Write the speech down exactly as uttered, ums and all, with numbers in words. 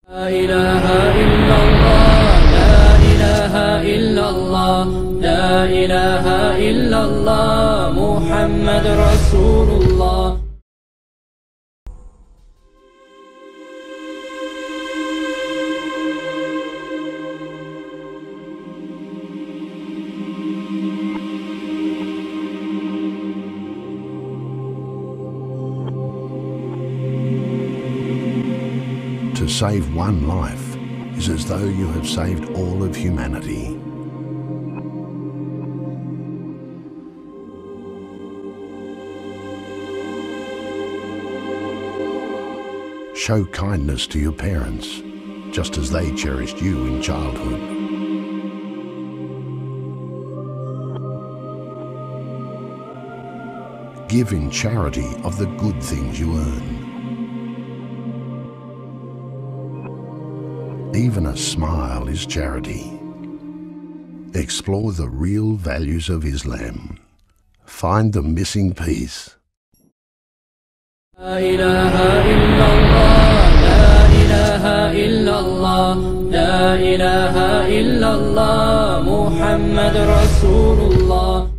لا إله إلا الله لا إله إلا الله لا إله إلا الله محمد رسول الله. To save one life is as though you have saved all of humanity. Show kindness to your parents, just as they cherished you in childhood. Give in charity of the good things you earn. Even a smile is charity. Explore the real values of Islam. Find the missing piece. لا إله إلا الله لا إله إلا الله لا إله إلا الله محمد رسول الله.